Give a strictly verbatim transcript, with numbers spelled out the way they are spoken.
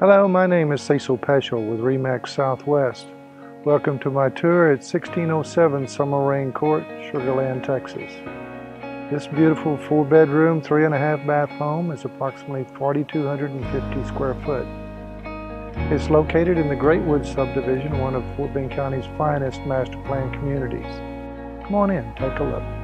Hello, my name is Cecil Peschel with RE/MAX Southwest. Welcome to my tour at sixteen oh seven Summer Rain Court, Sugar Land, Texas. This beautiful four-bedroom, three and a half bath home is approximately four thousand two hundred fifty square foot. It's located in the Great Woods subdivision, one of Fort Bend County's finest master plan communities. Come on in, take a look.